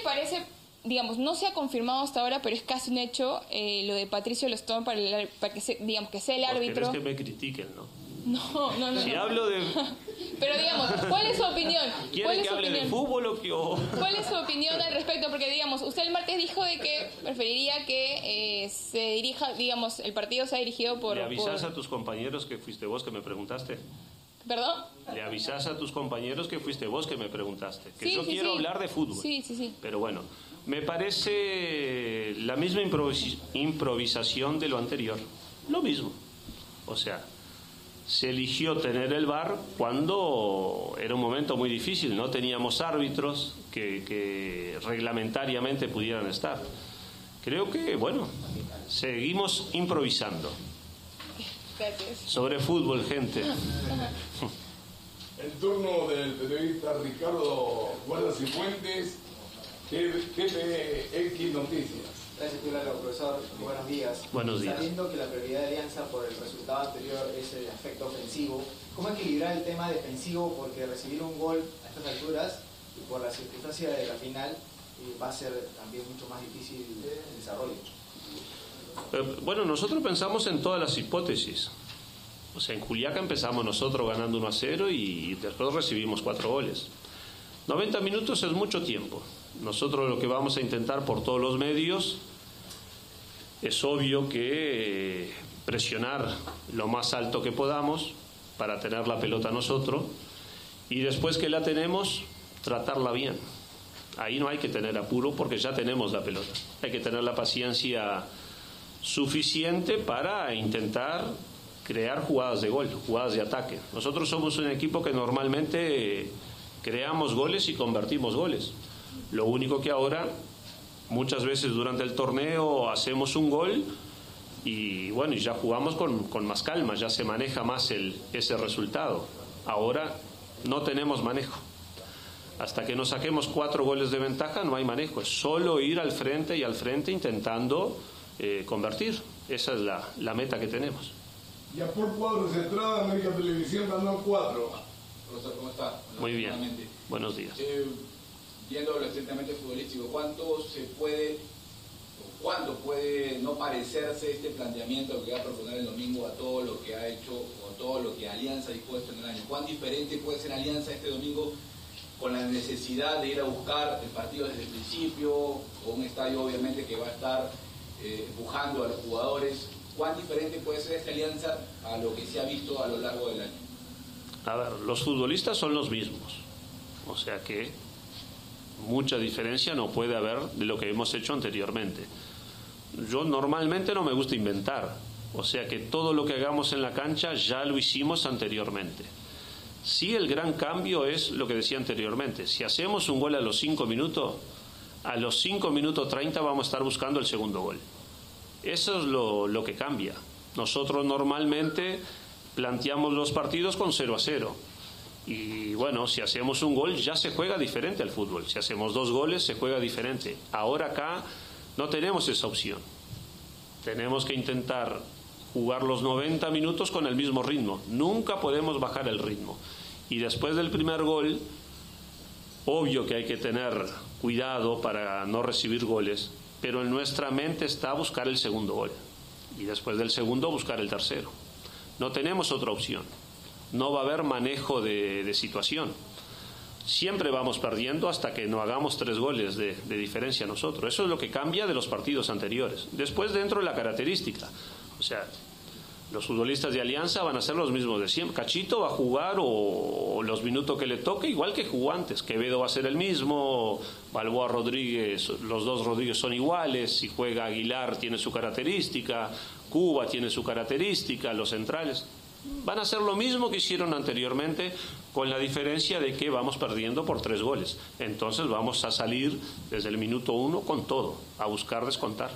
parece, digamos, no se ha confirmado hasta ahora, pero es casi un hecho lo de Patricio Lostón para que digamos, que sea el árbitro? ¿Querés que me critiquen, no? No. Si hablo de... Pero digamos, ¿cuál es su opinión? ¿Quieren que hable de fútbol o qué? ¿Cuál es su opinión al respecto? Porque, digamos, usted el martes dijo de que preferiría que se dirija, digamos, el partido sea dirigido por... ¿Le avisás a tus compañeros que fuiste vos que me preguntaste? ¿Perdón? ¿Le avisás a tus compañeros que fuiste vos que me preguntaste? Que sí, yo quiero hablar de fútbol. Sí. Pero bueno, me parece la misma improvisación de lo anterior. Lo mismo. O sea, se eligió tener el VAR cuando era un momento muy difícil. No teníamos árbitros que reglamentariamente pudieran estar. Creo que, bueno, seguimos improvisando. Gracias. Sobre fútbol, gente. El turno del periodista Ricardo Guardas y Fuentes, TPX Noticias. Gracias, profesor. Buenos días. Buenos días. Sabiendo que la prioridad de Alianza por el resultado anterior es el aspecto ofensivo, ¿cómo equilibrar el tema defensivo? Porque recibir un gol a estas alturas y por la circunstancia de la final va a ser también mucho más difícil el desarrollo. Bueno, nosotros pensamos en todas las hipótesis. O sea, en Juliaca empezamos nosotros ganando 1-0 y después recibimos 4 goles. 90 minutos es mucho tiempo. Nosotros lo que vamos a intentar por todos los medios es obvio que presionar lo más alto que podamos para tener la pelota nosotros y después que la tenemos, tratarla bien. Ahí no hay que tener apuro porque ya tenemos la pelota. Hay que tener la paciencia suficiente para intentar crear jugadas de gol, jugadas de ataque. Nosotros somos un equipo que normalmente creamos goles y convertimos goles. Lo único que ahora, muchas veces durante el torneo hacemos un gol y bueno, y ya jugamos con más calma, ya se maneja más ese resultado. Ahora no tenemos manejo. Hasta que nos saquemos 4 goles de ventaja no hay manejo, es solo ir al frente y al frente intentando convertir. Esa es la meta que tenemos. Ya por cuadros de entrada, América Televisión ganó 4. Profesor, ¿cómo está? Muy bien. Buenos días. Viendo lo estrictamente futbolístico, ¿cuánto puede no parecerse este planteamiento que va a proponer el domingo a todo lo que ha hecho o todo lo que Alianza ha dispuesto en el año? ¿Cuán diferente puede ser Alianza este domingo con la necesidad de ir a buscar el partido desde el principio, con un estadio obviamente que va a estar empujando a los jugadores? ¿Cuán diferente puede ser esta Alianza a lo que se ha visto a lo largo del año? A ver, los futbolistas son los mismos, o sea que mucha diferencia no puede haber de lo que hemos hecho anteriormente. Yo normalmente no me gusta inventar, o sea que todo lo que hagamos en la cancha ya lo hicimos anteriormente. Sí, el gran cambio es lo que decía anteriormente. Si hacemos un gol a los 5 minutos, a los 5 minutos 30 vamos a estar buscando el segundo gol. Eso es lo que cambia. Nosotros normalmente planteamos los partidos con 0-0. Y bueno, si hacemos un gol ya se juega diferente al fútbol. Si hacemos 2 goles se juega diferente. Ahora acá no tenemos esa opción. Tenemos que intentar jugar los 90 minutos con el mismo ritmo. Nunca podemos bajar el ritmo. Y después del primer gol, obvio que hay que tener cuidado para no recibir goles, pero en nuestra mente está buscar el segundo gol. Y después del segundo buscar el tercero. No tenemos otra opción. No va a haber manejo de situación. Siempre vamos perdiendo hasta que no hagamos 3 goles de diferencia nosotros. Eso es lo que cambia de los partidos anteriores. Después, dentro de la característica, o sea, los futbolistas de Alianza van a ser los mismos de siempre. Cachito va a jugar o los minutos que le toque, igual que jugó antes. Quevedo va a ser el mismo, Balboa, Rodríguez, los 2 Rodríguez son iguales. Si juega Aguilar tiene su característica, Cuba tiene su característica, los centrales van a hacer lo mismo que hicieron anteriormente, con la diferencia de que vamos perdiendo por 3 goles. Entonces vamos a salir desde el minuto 1 con todo, a buscar descontar.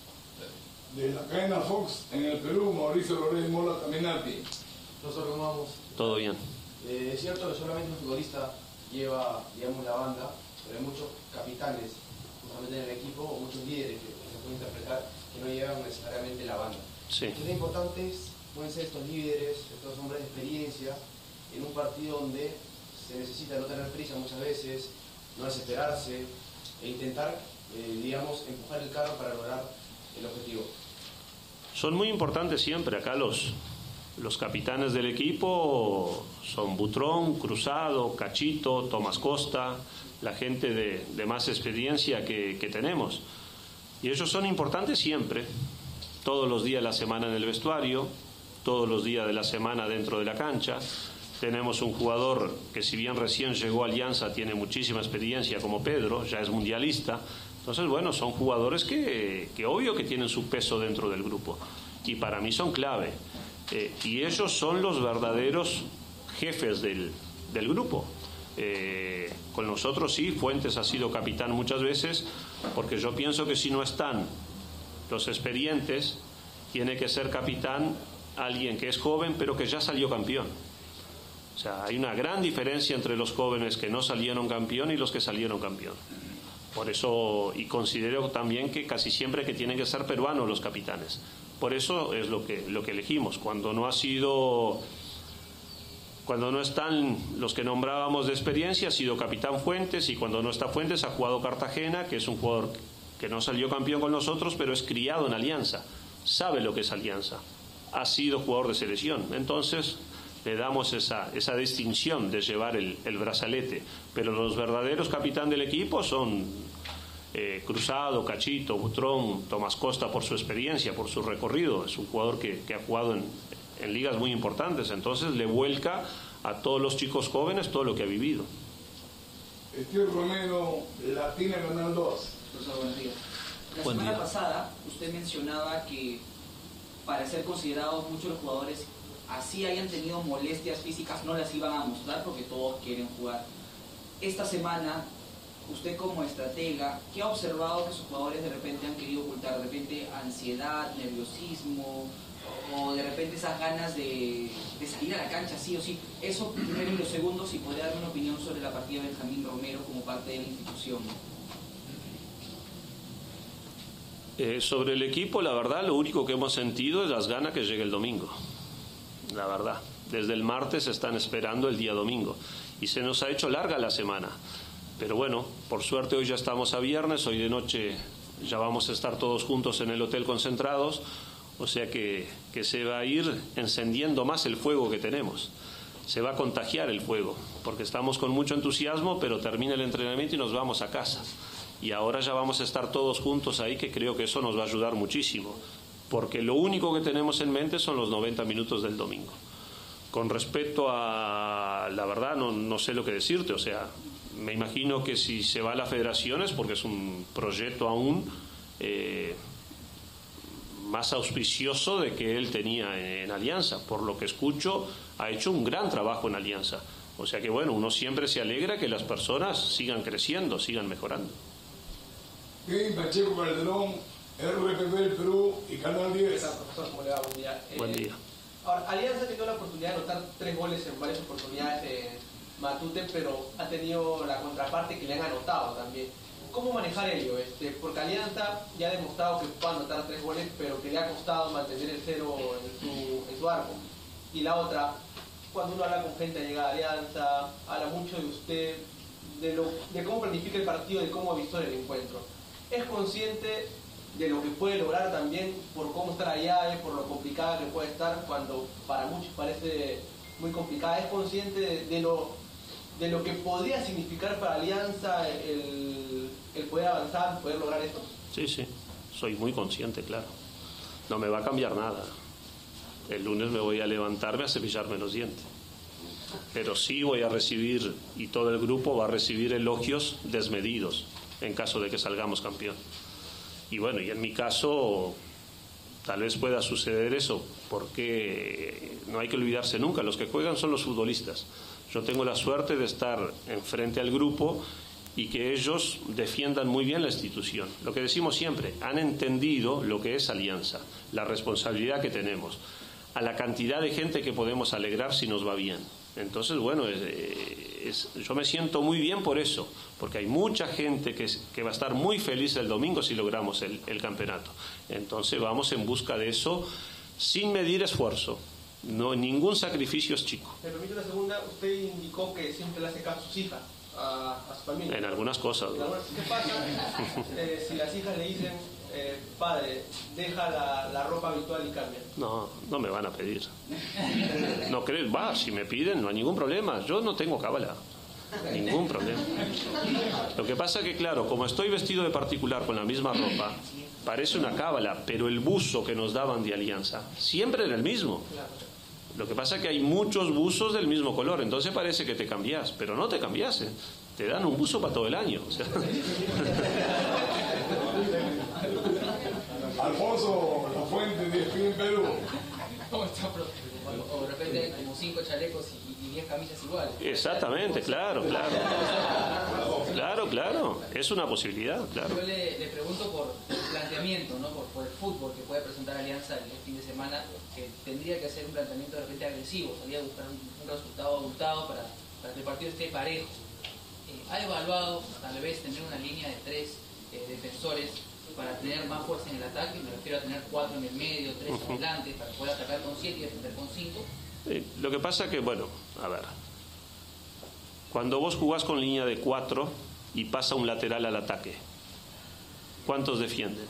De la cadena Fox en el Perú, Mauricio Lorés Mola Caminati. Nosotros vamos. Todo bien. Es cierto que solamente un futbolista lleva, digamos, la banda, pero hay muchos capitanes justamente en el equipo, o muchos líderes que se pueden interpretar que no llevan necesariamente la banda. Sí. ¿Qué tan importantes pueden ser estos líderes, estos hombres de experiencia, en un partido donde se necesita no tener prisa muchas veces, no desesperarse, e intentar, digamos, empujar el carro para lograr el objetivo? Son muy importantes siempre. Acá los capitanes del equipo son Butrón, Cruzado, Cachito, Tomás Costa, la gente de más experiencia que tenemos. Y ellos son importantes siempre, todos los días de la semana en el vestuario, todos los días de la semana dentro de la cancha. Tenemos un jugador que, si bien recién llegó a Alianza, tiene muchísima experiencia, como Pedro, ya es mundialista. Entonces, bueno, son jugadores que obvio que tienen su peso dentro del grupo. Y para mí son clave. Y ellos son los verdaderos jefes del grupo. Con nosotros sí, Fuentes ha sido capitán muchas veces, porque yo pienso que si no están los experientes, tiene que ser capitán alguien que es joven pero que ya salió campeón. O sea, hay una gran diferencia entre los jóvenes que no salieron campeón y los que salieron campeón. Por eso, y considero también que casi siempre que tienen que ser peruanos los capitanes. Por eso es lo que elegimos. Cuando no están los que nombrábamos de experiencia, ha sido capitán Fuentes, y cuando no está Fuentes ha jugado Cartagena, que es un jugador que no salió campeón con nosotros, pero es criado en Alianza, sabe lo que es Alianza, ha sido jugador de selección. Entonces le damos esa distinción de llevar el brazalete, pero los verdaderos capitán del equipo son Cruzado, Cachito, Butrón, Tomás Costa, por su experiencia, por su recorrido. Es un jugador que ha jugado en ligas muy importantes, entonces le vuelca a todos los chicos jóvenes todo lo que ha vivido. Tío Romero, Latina Canal 2. Profesor, buenos días. La Buen semana día. pasada usted mencionaba que para ser considerados muchos los jugadores, así hayan tenido molestias físicas, no las iban a mostrar porque todos quieren jugar. Esta semana, usted como estratega, ¿qué ha observado que sus jugadores de repente han querido ocultar? De repente ansiedad, nerviosismo, o de repente esas ganas de salir a la cancha sí o sí. Eso primero, y lo segundo, si podría darme una opinión sobre la partida de Benjamín Romero como parte de la institución. Sobre el equipo, la verdad, lo único que hemos sentido es las ganas que llegue el domingo. La verdad, desde el martes están esperando el día domingo y se nos ha hecho larga la semana. Pero bueno, por suerte hoy ya estamos a viernes, hoy de noche ya vamos a estar todos juntos en el hotel concentrados, o sea que se va a ir encendiendo más el fuego que tenemos. Se va a contagiar el fuego, porque estamos con mucho entusiasmo, pero termina el entrenamiento y nos vamos a casa. Y ahora ya vamos a estar todos juntos ahí, que creo que eso nos va a ayudar muchísimo, porque lo único que tenemos en mente son los 90 minutos del domingo. Con respecto a la verdad, no sé lo que decirte, o sea, me imagino que si se va a la federación es porque es un proyecto aún más auspicioso de que él tenía en Alianza. Por lo que escucho, ha hecho un gran trabajo en Alianza. O sea que bueno, uno siempre se alegra que las personas sigan creciendo, sigan mejorando. Kevin Pacheco Calderón, RPP del Perú y Canal 10. Profesor, ¿cómo le va? Buen día. Buen día. Ahora, Alianza ha tenido la oportunidad de anotar 3 goles en varias oportunidades en Matute, pero ha tenido la contraparte que le han anotado también. ¿Cómo manejar ello? Porque Alianza ya ha demostrado que puede anotar 3 goles, pero que le ha costado mantener el cero en su arco. Y la otra, cuando uno habla con gente llegada a Alianza, habla mucho de usted, de cómo planifica el partido, de cómo avisó el encuentro. ¿Es consciente de lo que puede lograr también por cómo estar allá y por lo complicada que puede estar cuando para muchos parece muy complicada? ¿Es consciente de lo que podría significar para Alianza el poder avanzar, poder lograr esto? Sí, soy muy consciente, claro. No me va a cambiar nada. El lunes me voy a levantarme a cepillarme los dientes. Pero sí voy a recibir, y todo el grupo va a recibir elogios desmedidos en caso de que salgamos campeón. Y bueno, y en mi caso tal vez pueda suceder eso, porque no hay que olvidarse nunca, los que juegan son los futbolistas. Yo tengo la suerte de estar enfrente al grupo y que ellos defiendan muy bien la institución. Lo que decimos siempre, han entendido lo que es Alianza, la responsabilidad que tenemos, a la cantidad de gente que podemos alegrar si nos va bien. Entonces, bueno, yo me siento muy bien por eso, porque hay mucha gente que va a estar muy feliz el domingo si logramos el campeonato. Entonces vamos en busca de eso sin medir esfuerzo. No, ningún sacrificio es chico. Me permite una segunda. Usted indicó que siempre le hace caso a sus hijas. a su familia. En algunas cosas, ¿no? ¿Qué pasa si las hijas le dicen, padre, deja la ropa habitual y cambia? No, no me van a pedir. No crees, va, si me piden no hay ningún problema. Yo no tengo cábala. Ningún problema. Lo que pasa que, claro, como estoy vestido de particular con la misma ropa, parece una cábala, pero el buzo que nos daban de Alianza siempre era el mismo. Lo que pasa es que hay muchos buzos del mismo color, entonces parece que te cambias, pero no te cambias, ¿eh? Te dan un buzo para todo el año. O sea. Alfonso La Fuente, de ESPN Perú. ¿Cómo está, profe? O de repente como 5 chalecos y 10 camisas iguales. Exactamente, claro. Claro. Es una posibilidad, claro. Yo le pregunto por el planteamiento, ¿no? Por el fútbol que puede presentar Alianza el fin de semana, que tendría que hacer un planteamiento de repente agresivo, salir a buscar un resultado abultado para que el partido esté parejo. ¿Ha evaluado tal vez tener una línea de 3 defensores para tener más fuerza en el ataque? Me refiero a tener 4 en el medio, 3 adelante, para poder atacar con 7 y defender con 5. Lo que pasa que, bueno, a ver, cuando vos jugás con línea de 4 y pasa un lateral al ataque, ¿cuántos defienden?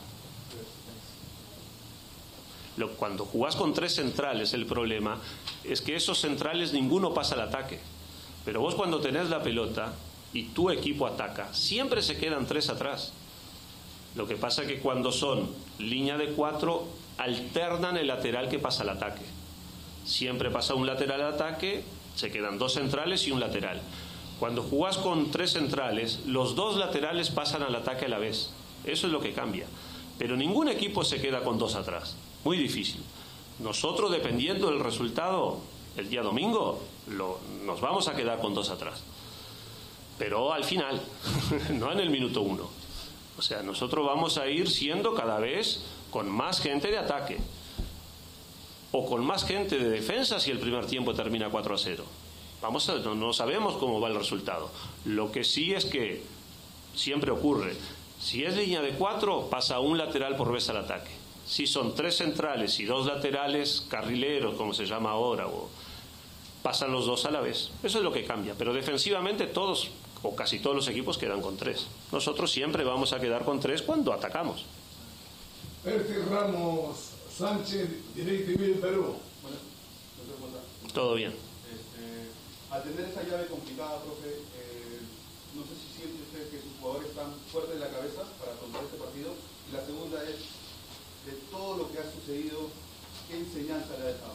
Cuando jugás con 3 centrales, el problema es que esos centrales ninguno pasa al ataque. Pero vos cuando tenés la pelota y tu equipo ataca, siempre se quedan 3 atrás. Lo que pasa que cuando son línea de 4, alternan el lateral que pasa al ataque. Siempre pasa un lateral al ataque, se quedan 2 centrales y un lateral. Cuando jugás con 3 centrales, los 2 laterales pasan al ataque a la vez. Eso es lo que cambia. Pero ningún equipo se queda con 2 atrás. Muy difícil. Nosotros, dependiendo del resultado, el día domingo, nos vamos a quedar con 2 atrás. Pero al final, no en el minuto 1. O sea, nosotros vamos a ir siendo cada vez con más gente de ataque. O con más gente de defensa si el primer tiempo termina 4-0. No sabemos cómo va el resultado. Lo que sí es que siempre ocurre. Si es línea de 4, pasa un lateral por vez al ataque. Si son 3 centrales y 2 laterales, carrileros, como se llama ahora, pasan los 2 a la vez. Eso es lo que cambia. Pero defensivamente todos, o casi todos los equipos, quedan con 3. Nosotros siempre vamos a quedar con 3 cuando atacamos. Percy Ramos Sánchez, DirecTV de Perú. Bueno, Todo bien. Al tener esa llave complicada, profe, no sé si siente usted que sus jugadores están fuertes en la cabeza para afrontar este partido. Y la segunda es, de todo lo que ha sucedido, ¿qué enseñanza le ha dejado?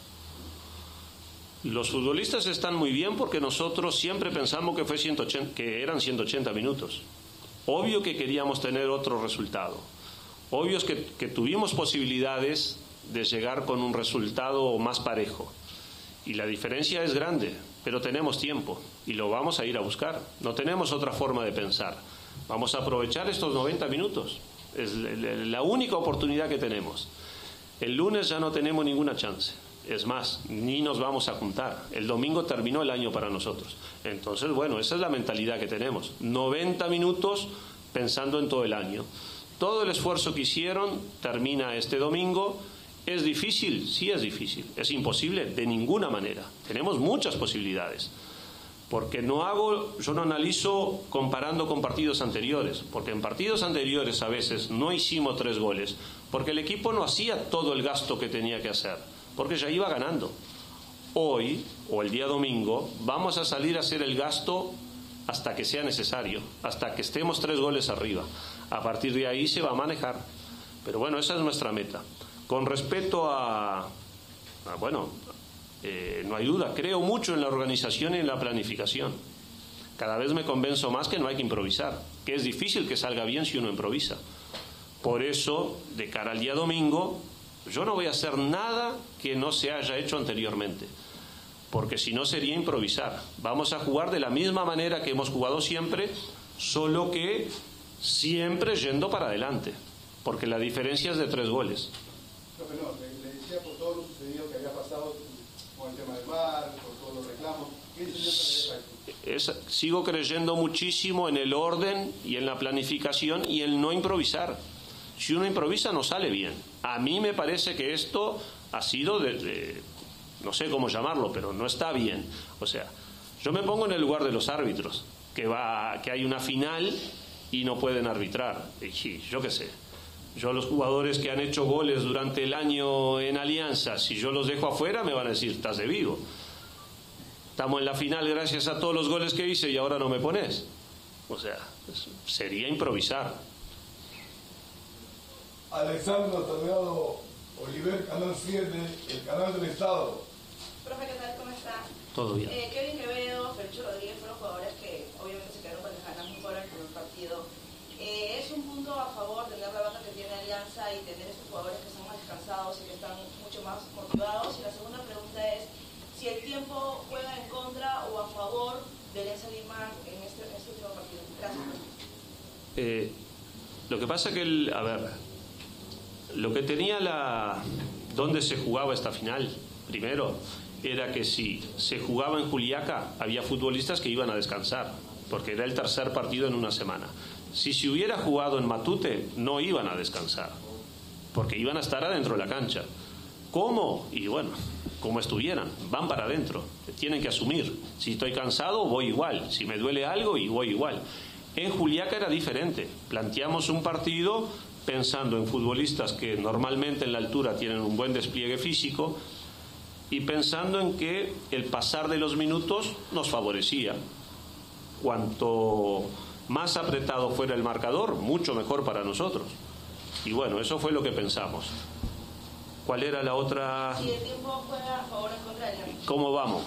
Los futbolistas están muy bien porque nosotros siempre pensamos que eran 180 minutos. Obvio que queríamos tener otro resultado. Obvio es que tuvimos posibilidades de llegar con un resultado más parejo. Y la diferencia es grande, pero tenemos tiempo y lo vamos a ir a buscar. No tenemos otra forma de pensar. Vamos a aprovechar estos 90 minutos. Es la única oportunidad que tenemos. El lunes ya no tenemos ninguna chance. Es más, ni nos vamos a juntar. El domingo terminó el año para nosotros. Entonces, bueno, esa es la mentalidad que tenemos. 90 minutos pensando en todo el año. Todo el esfuerzo que hicieron termina este domingo. ¿Es difícil? Sí, es difícil. ¿Es imposible? De ninguna manera. Tenemos muchas posibilidades. Porque yo no analizo comparando con partidos anteriores. Porque en partidos anteriores a veces no hicimos 3 goles. Porque el equipo no hacía todo el gasto que tenía que hacer. Porque ya iba ganando. Hoy, o el día domingo, vamos a salir a hacer el gasto hasta que sea necesario. Hasta que estemos 3 goles arriba. A partir de ahí se va a manejar. Pero bueno, esa es nuestra meta. Con respecto no hay duda, creo mucho en la organización y en la planificación. Cada vez me convenzo más que no hay que improvisar, que es difícil que salga bien si uno improvisa. Por eso, de cara al día domingo, yo no voy a hacer nada que no se haya hecho anteriormente, porque si no sería improvisar. Vamos a jugar de la misma manera que hemos jugado siempre, solo que siempre yendo para adelante, porque la diferencia es de 3 goles. Profe, no, le decía por todo lo sucedido que había pasado con el tema del VAR, por todos los reclamos. ¿Qué enseñanza le deja esto? Sigo creyendo muchísimo en el orden y en la planificación y en no improvisar. Si uno improvisa no sale bien. A mí me parece que esto ha sido no sé cómo llamarlo, pero no está bien. O sea, yo me pongo en el lugar de los árbitros. que hay una final y no pueden arbitrar. Y sí, yo qué sé. Yo los jugadores que han hecho goles durante el año en Alianza, si yo los dejo afuera me van a decir, estás de vivo. Estamos en la final gracias a todos los goles que hice y ahora no me pones. O sea, sería improvisar. Alexandro Salgado Oliver, Canal 7, el canal del Estado. Profe, ¿qué tal? ¿Cómo está? Todo bien. Kevin Quevedo, Fercho Rodríguez fueron jugadores que obviamente se quedaron con las ganas muy fuera del primer partido. ¿Es un punto a favor tener la banca que tiene Alianza y tener estos jugadores que son más descansados y que están mucho más motivados? Y la segunda pregunta es si el tiempo juega en contra o a favor de Alianza Lima en este último partido. Gracias. Lo que pasa que, lo que tenía donde se jugaba esta final, primero, era que si se jugaba en Juliaca, había futbolistas que iban a descansar, porque era el tercer partido en una semana. Si se hubiera jugado en Matute, no iban a descansar, porque iban a estar adentro de la cancha. ¿Cómo? Y bueno, como estuvieran, van para adentro, tienen que asumir. Si estoy cansado, voy igual. Si me duele algo, y voy igual. En Juliaca era diferente. Planteamos un partido pensando en futbolistas que normalmente en la altura tienen un buen despliegue físico y pensando en que el pasar de los minutos nos favorecía. Cuanto más apretado fuera el marcador, mucho mejor para nosotros. Y bueno, eso fue lo que pensamos. ¿Cuál era la otra? Si el tiempo juega a favor o en contra de Alianza. ¿Cómo vamos?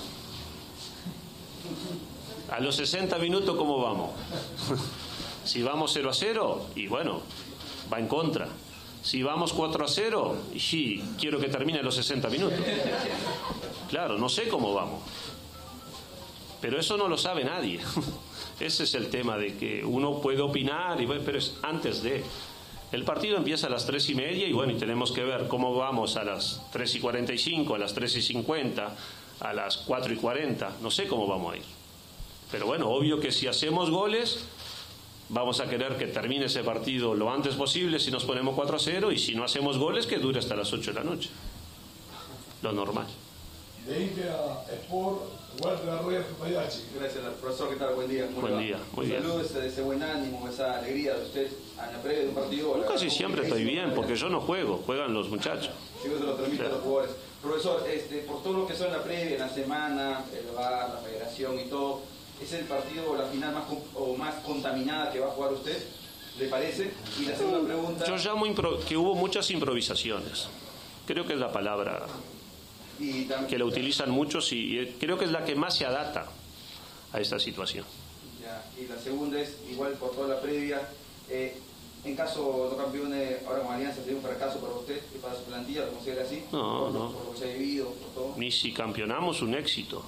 A los 60 minutos, ¿cómo vamos? Si vamos 0-0, y bueno, va en contra. Si vamos 4-0, y sí, quiero que termine los 60 minutos. Claro, no sé cómo vamos. Pero eso no lo sabe nadie. Ese es el tema de que uno puede opinar, pero es antes de... El partido empieza a las 3:30 y bueno, y tenemos que ver cómo vamos a las 3:45, a las 3:50, a las 4:40. No sé cómo vamos a ir. Pero bueno, obvio que si hacemos goles, vamos a querer que termine ese partido lo antes posible si nos ponemos 4-0 y si no hacemos goles, que dure hasta las 8 de la noche. Lo normal. De India Sport, Walter Arroyo Payachi. Gracias, profesor. ¿Qué tal? Buen día. Buen día, muy bien. Saludos de ese buen ánimo, esa alegría de usted a la previa de un partido. Casi siempre estoy bien, porque yo no juego, juegan los muchachos. Sí, se lo transmite a los jugadores. Profesor, por todo lo que son en la previa, en la semana, el VAR, la federación y todo, ¿es el partido o la final más contaminada que va a jugar usted? ¿Le parece? Y la segunda pregunta... Yo llamo que hubo muchas improvisaciones. Creo que es la palabra que la utilizan muchos y creo que es la que más se adapta a esta situación. Ya, y la segunda es, igual por toda la previa, en caso no campeone ahora con Alianza, ¿sería un fracaso para usted y para su plantilla? ¿Lo considera así? No, por, no. Por lo que se ha vivido, por todo. Ni si campeonamos, un éxito.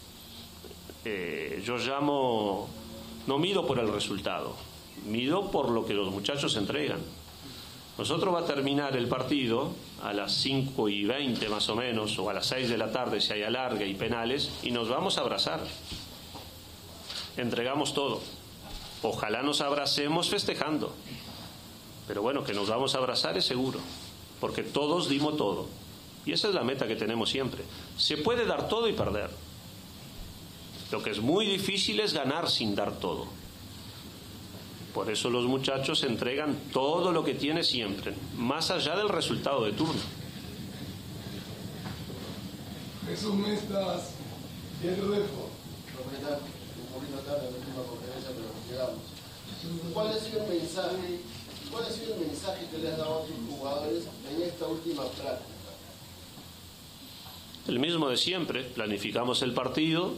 Yo llamo, no mido por el resultado, mido por lo que los muchachos entregan. Nosotros va a terminar el partido a las 5:20 más o menos, o a las 6 de la tarde si hay alargue y penales, y nos vamos a abrazar. Entregamos todo. Ojalá nos abracemos festejando. Pero bueno, que nos vamos a abrazar es seguro, porque todos dimos todo. Y esa es la meta que tenemos siempre. Se puede dar todo y perder. Lo que es muy difícil es ganar sin dar todo. Por eso los muchachos entregan todo lo que tiene siempre, más allá del resultado de turno. Jesús Mestas, Diario Defo. Un poquito tarde en la última conferencia, pero llegamos. ¿Cuál ha sido el mensaje que le has dado a tus jugadores en esta última práctica? El mismo de siempre, planificamos el partido.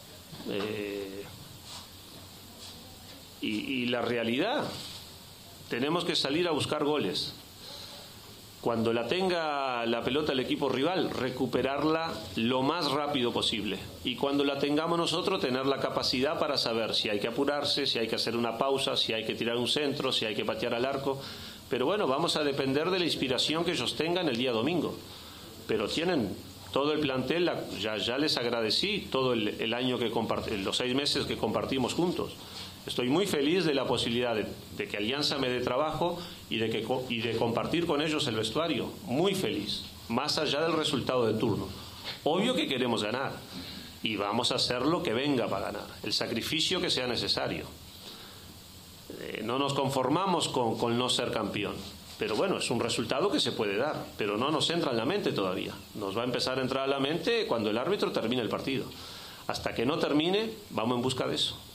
Y la realidad, tenemos que salir a buscar goles. Cuando la tenga la pelota el equipo rival, recuperarla lo más rápido posible. Y cuando la tengamos nosotros, tener la capacidad para saber si hay que apurarse, si hay que hacer una pausa, si hay que tirar un centro, si hay que patear al arco. Pero bueno, vamos a depender de la inspiración que ellos tengan el día domingo. Pero tienen todo el plantel, ya les agradecí todo el año que los 6 meses que compartimos juntos. Estoy muy feliz de la posibilidad de que Alianza me dé trabajo y de compartir con ellos el vestuario. Muy feliz, más allá del resultado de turno. Obvio que queremos ganar, y vamos a hacer lo que venga para ganar, el sacrificio que sea necesario. No nos conformamos con no ser campeón, pero bueno, es un resultado que se puede dar, pero no nos entra en la mente todavía. Nos va a empezar a entrar a la mente cuando el árbitro termine el partido. Hasta que no termine, vamos en busca de eso.